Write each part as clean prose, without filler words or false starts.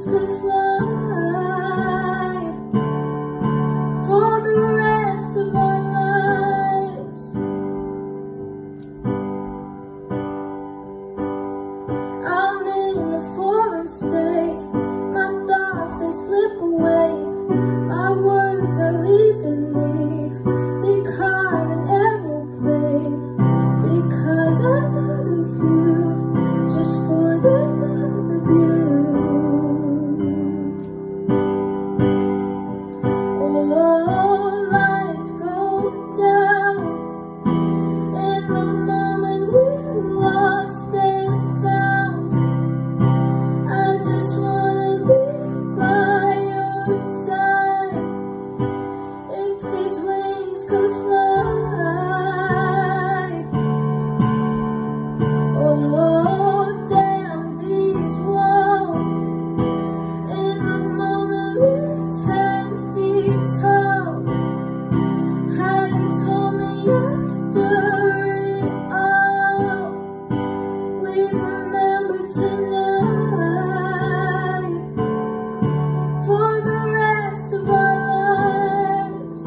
could fly for the rest of our lives. I'm in a foreign state, my thoughts they slip away, my words are leaving me deep on an aeroplane, because I thought of you, just for the love of you. Oh, lights go down in the moment we're lost and found. I just wanna be by your side. If these wings could fly, oh, down these walls, in the moment we're 10 feet tall. How you told me after it all, we'd remember tonight for the rest of our lives.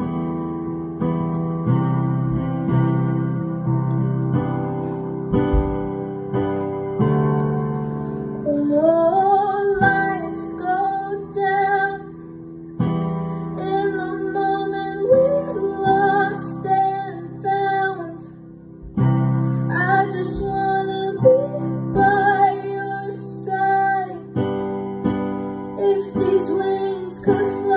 Oh, lights go down in the moment we're lost and found. I just wanna be by your side. If these wings could fly.